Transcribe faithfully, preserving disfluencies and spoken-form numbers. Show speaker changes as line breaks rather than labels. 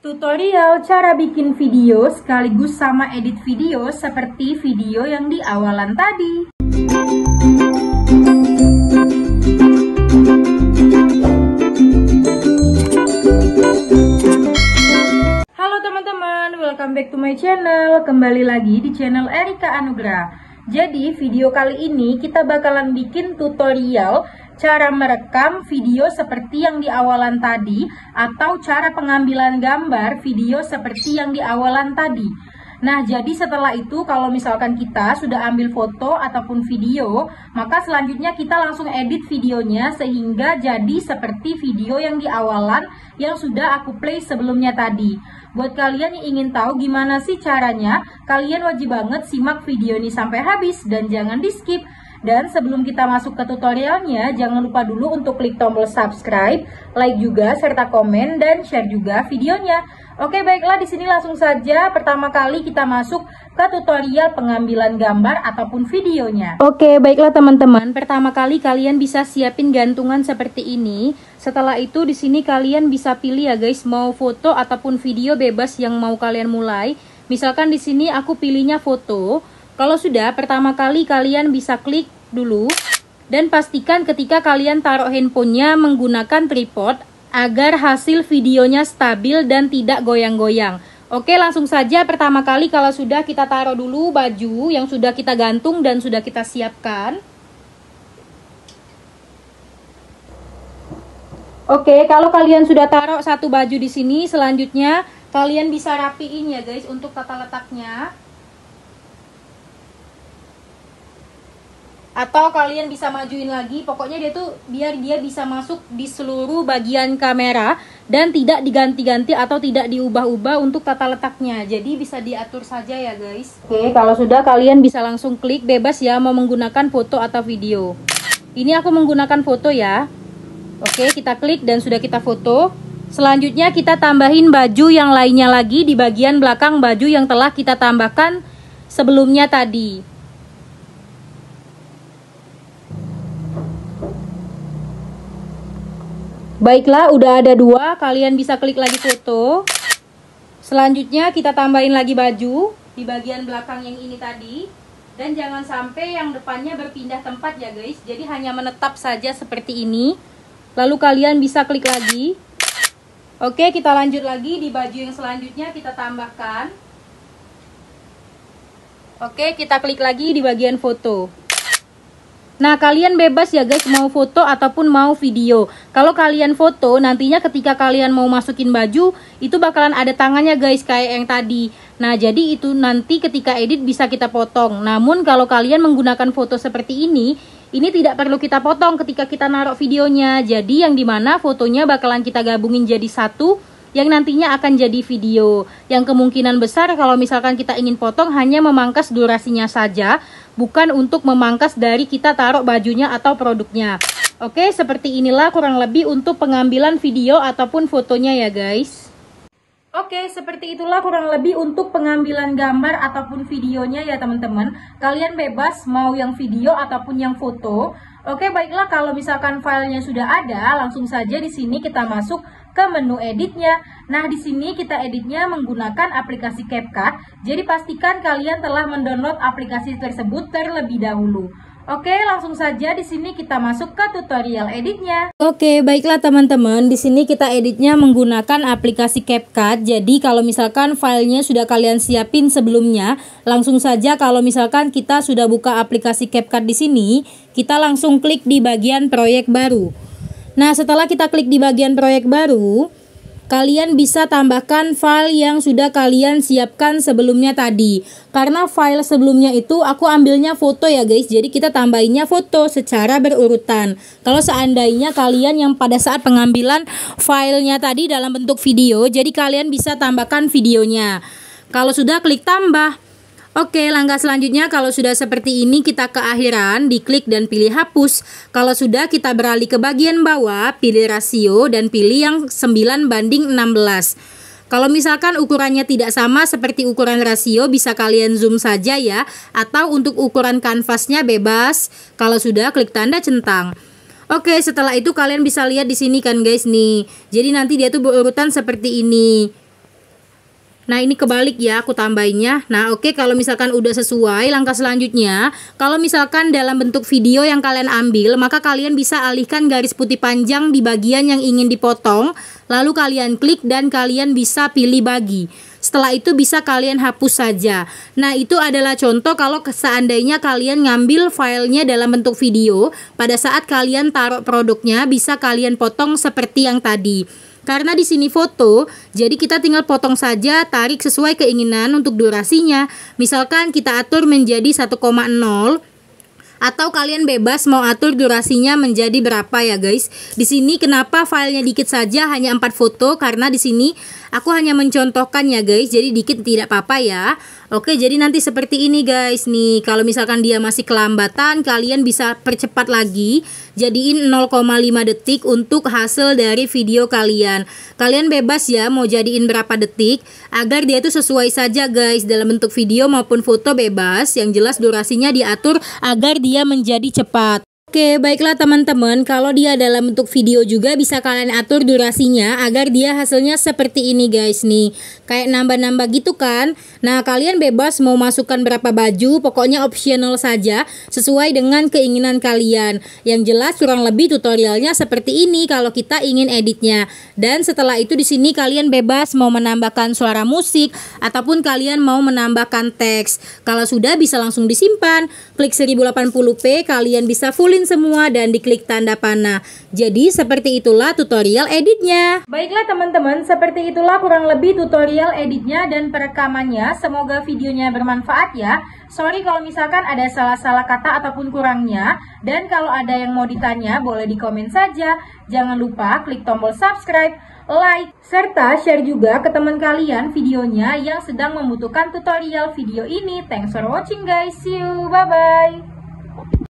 Tutorial cara bikin video sekaligus sama edit video seperti video yang di awalan tadi. Halo teman-teman, welcome back to my channel. Kembali lagi di channel Erika Anugrah. Jadi video kali ini kita bakalan bikin tutorial cara merekam video seperti yang di awalan tadi, atau cara pengambilan gambar video seperti yang di awalan tadi. Nah, jadi setelah itu kalau misalkan kita sudah ambil foto ataupun video, maka selanjutnya kita langsung edit videonya sehingga jadi seperti video yang di awalan yang sudah aku play sebelumnya tadi. Buat kalian yang ingin tahu gimana sih caranya, kalian wajib banget simak video ini sampai habis dan jangan di skip. Dan sebelum kita masuk ke tutorialnya, jangan lupa dulu untuk klik tombol subscribe, like juga, serta komen dan share juga videonya. Oke, baiklah, di sini langsung saja pertama kali kita masuk ke tutorial pengambilan gambar ataupun videonya. Oke, baiklah teman-teman, pertama kali kalian bisa siapin gantungan seperti ini. Setelah itu di sini kalian bisa pilih ya guys, mau foto ataupun video bebas yang mau kalian mulai. Misalkan di sini aku pilihnya foto. Kalau sudah, pertama kali kalian bisa klik dulu dan pastikan ketika kalian taruh handphonenya menggunakan tripod agar hasil videonya stabil dan tidak goyang-goyang. Oke, langsung saja pertama kali kalau sudah kita taruh dulu baju yang sudah kita gantung dan sudah kita siapkan. Oke, kalau kalian sudah taruh satu baju di sini, selanjutnya kalian bisa rapiin ya guys untuk tata letaknya. Atau kalian bisa majuin lagi, pokoknya dia tuh biar dia bisa masuk di seluruh bagian kamera dan tidak diganti-ganti atau tidak diubah-ubah untuk tata letaknya. Jadi bisa diatur saja ya guys. Oke, kalau sudah kalian bisa langsung klik bebas ya mau menggunakan foto atau video. Ini aku menggunakan foto ya. Oke, kita klik dan sudah kita foto. Selanjutnya kita tambahin baju yang lainnya lagi di bagian belakang baju yang telah kita tambahkan sebelumnya tadi. Baiklah, udah ada dua, kalian bisa klik lagi foto. Selanjutnya kita tambahin lagi baju di bagian belakang yang ini tadi. Dan jangan sampai yang depannya berpindah tempat ya guys. Jadi hanya menetap saja seperti ini. Lalu kalian bisa klik lagi. Oke, kita lanjut lagi di baju yang selanjutnya kita tambahkan. Oke, kita klik lagi di bagian foto. Nah, kalian bebas ya guys mau foto ataupun mau video. Kalau kalian foto, nantinya ketika kalian mau masukin baju, itu bakalan ada tangannya guys kayak yang tadi. Nah, jadi itu nanti ketika edit bisa kita potong. Namun kalau kalian menggunakan foto seperti ini, ini tidak perlu kita potong ketika kita naruh videonya. Jadi yang dimana fotonya bakalan kita gabungin jadi satu, yang nantinya akan jadi video. Yang kemungkinan besar kalau misalkan kita ingin potong hanya memangkas durasinya saja, bukan untuk memangkas dari kita taruh bajunya atau produknya. Oke, seperti inilah kurang lebih untuk pengambilan video ataupun fotonya ya guys. Oke, seperti itulah kurang lebih untuk pengambilan gambar ataupun videonya ya teman-teman. Kalian bebas mau yang video ataupun yang foto. Oke, baiklah, kalau misalkan filenya sudah ada, langsung saja di sini kita masuk ke menu editnya. Nah, di sini kita editnya menggunakan aplikasi CapCut. Jadi pastikan kalian telah mendownload aplikasi tersebut terlebih dahulu. Oke, langsung saja di sini kita masuk ke tutorial editnya. Oke, baiklah teman-teman, di sini kita editnya menggunakan aplikasi CapCut. Jadi kalau misalkan filenya sudah kalian siapin sebelumnya, langsung saja kalau misalkan kita sudah buka aplikasi CapCut di sini, kita langsung klik di bagian proyek baru. Nah, setelah kita klik di bagian proyek baru, kalian bisa tambahkan file yang sudah kalian siapkan sebelumnya tadi. Karena file sebelumnya itu aku ambilnya foto ya guys. Jadi kita tambahinnya foto secara berurutan. Kalau seandainya kalian yang pada saat pengambilan filenya tadi dalam bentuk video, jadi kalian bisa tambahkan videonya. Kalau sudah, klik tambah. Oke, langkah selanjutnya kalau sudah seperti ini kita ke akhiran, diklik dan pilih hapus. Kalau sudah, kita beralih ke bagian bawah, pilih rasio dan pilih yang sembilan banding enam belas. Kalau misalkan ukurannya tidak sama seperti ukuran rasio, bisa kalian zoom saja ya. Atau untuk ukuran kanvasnya bebas. Kalau sudah, klik tanda centang. Oke, setelah itu kalian bisa lihat di sini kan guys nih. Jadi nanti dia tuh berurutan seperti ini. Nah ini kebalik ya aku tambahinnya. Nah oke, kalau misalkan udah sesuai, langkah selanjutnya, kalau misalkan dalam bentuk video yang kalian ambil, maka kalian bisa alihkan garis putih panjang di bagian yang ingin dipotong. Lalu kalian klik dan kalian bisa pilih bagi. Setelah itu bisa kalian hapus saja. Nah itu adalah contoh kalau seandainya kalian ngambil filenya dalam bentuk video, pada saat kalian taruh produknya bisa kalian potong seperti yang tadi. Karena di sini foto, jadi kita tinggal potong saja, tarik sesuai keinginan untuk durasinya. Misalkan kita atur menjadi satu koma nol, atau kalian bebas mau atur durasinya menjadi berapa ya guys. Di sini kenapa filenya dikit saja, hanya empat foto, karena di sini aku hanya mencontohkan ya guys, jadi dikit tidak apa-apa ya. Oke, jadi nanti seperti ini guys nih. Kalau misalkan dia masih kelambatan, kalian bisa percepat lagi, jadiin nol koma lima detik untuk hasil dari video kalian. Kalian bebas ya mau jadiin berapa detik, agar dia itu sesuai saja guys, dalam bentuk video maupun foto bebas. Yang jelas durasinya diatur agar dia menjadi cepat. Oke, baiklah teman-teman, kalau dia dalam bentuk video juga bisa kalian atur durasinya agar dia hasilnya seperti ini guys nih. Kayak nambah-nambah gitu kan. Nah, kalian bebas mau masukkan berapa baju, pokoknya optional saja sesuai dengan keinginan kalian. Yang jelas kurang lebih tutorialnya seperti ini kalau kita ingin editnya. Dan setelah itu di sini kalian bebas mau menambahkan suara musik ataupun kalian mau menambahkan teks. Kalau sudah bisa langsung disimpan. Klik seribu delapan puluh p, kalian bisa fullin semua dan diklik tanda panah. Jadi seperti itulah tutorial editnya. Baiklah teman-teman, seperti itulah kurang lebih tutorial editnya dan perekamannya. Semoga videonya bermanfaat ya. Sorry kalau misalkan ada salah-salah kata ataupun kurangnya. Dan kalau ada yang mau ditanya boleh di komen saja. Jangan lupa klik tombol subscribe, like, serta share juga ke teman kalian videonya yang sedang membutuhkan tutorial video ini. Thanks for watching guys. See you. Bye-bye.